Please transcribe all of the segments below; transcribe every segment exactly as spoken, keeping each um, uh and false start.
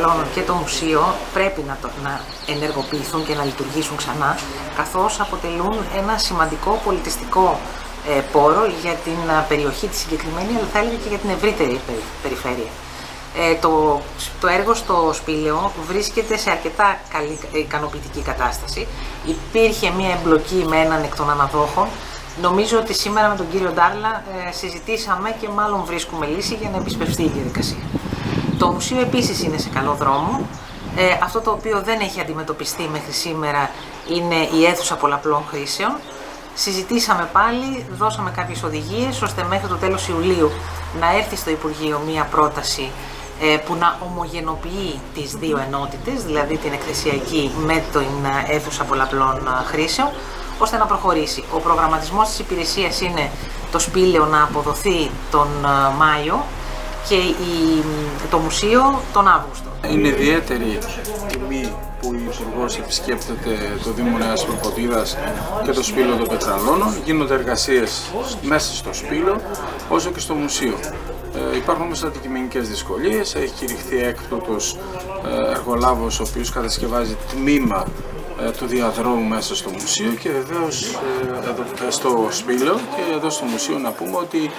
Πετραλώνων και το μουσείο πρέπει να, το, να ενεργοποιηθούν και να λειτουργήσουν ξανά, καθώς αποτελούν ένα σημαντικό πολιτιστικό ε, πόρο για την περιοχή τη συγκεκριμένη, αλλά θα έλεγα και για την ευρύτερη περιφέρεια. Ε, το, το έργο στο Σπήλαιο βρίσκεται σε αρκετά καλή, ικανοποιητική κατάσταση. Υπήρχε μια εμπλοκή με έναν εκ των αναδόχων. Νομίζω ότι σήμερα με τον κύριο Ντάρλα ε, συζητήσαμε και μάλλον βρίσκουμε λύση για να επισπευστεί η διαδικασία. Το μουσείο επίσης είναι σε καλό δρόμο. Ε, αυτό το οποίο δεν έχει αντιμετωπιστεί μέχρι σήμερα είναι η αίθουσα πολλαπλών χρήσεων. Συζητήσαμε πάλι, δώσαμε κάποιες οδηγίες ώστε μέχρι το τέλος Ιουλίου να έρθει στο Υπουργείο μία πρόταση ε, που να ομογενοποιεί τις δύο ενότητες, δηλαδή την εκθεσιακή με την αίθουσα πολλαπλών χρήσεων, ώστε να προχωρήσει. Ο προγραμματισμός της υπηρεσίας είναι το Σπήλαιο να αποδοθεί τον Μάιο και η, το μουσείο τον Αύγουστο. Είναι ιδιαίτερη τιμή που ο Υπουργός επισκέπτεται το Δήμο Νέας Προποτίδας και το Σπήλαιο των Πετραλώνων. Γίνονται εργασίες μέσα στο Σπήλαιο όσο και στο μουσείο. Ε, υπάρχουν όμως αντικειμενικές δυσκολίες. Έχει κηρυχθεί έκπτωτος ε, εργολάβος ο οποίος κατασκευάζει τμήμα ε, του διαδρόμου μέσα στο μουσείο και βεβαίως ε, εδώ, στο Σπήλαιο, και εδώ στο μουσείο να πούμε ότι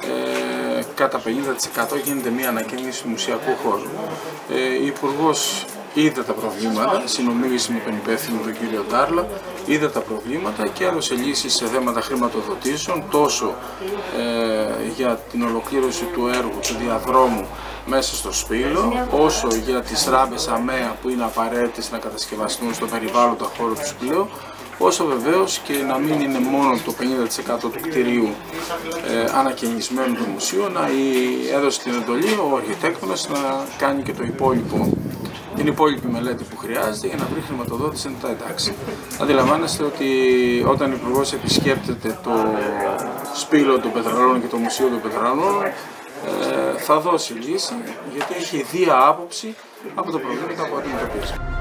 ε, κατά πενήντα τοις εκατό γίνεται μια ανακαίνιση του μουσιακού χώρου. Ε, η Υπουργός είδε τα προβλήματα, συνομίλησε με τον υπεύθυνο τον κύριο Ντάρλα, είδε τα προβλήματα και έδωσε λύσεις σε θέματα χρηματοδοτήσεων, τόσο ε, για την ολοκλήρωση του έργου του διαδρόμου μέσα στο Σπήλαιο, όσο για τις ράμπες ΑΜΕΑ που είναι απαραίτητες να κατασκευαστούν στο περιβάλλοντα χώρο του Σπηλαίου, όσο βεβαίως και να μην είναι μόνο το πενήντα τοις εκατό του κτηρίου ε, ανακαινισμένο του μουσείου, να έδωσε την εντολή ο αρχιτέκτονας να κάνει και το υπόλοιπο, την υπόλοιπη μελέτη που χρειάζεται για να βρει χρηματοδότηση να τα εντάξει. Αντιλαμβάνεστε ότι όταν ο Υπουργός επισκέπτεται το Σπήλαιο των Πετραλώνων και το Μουσείο των Πετραλώνων, ε, θα δώσει λύση, γιατί έχει ιδία άποψη από τα προβλήματα που αντιμετωπίζει.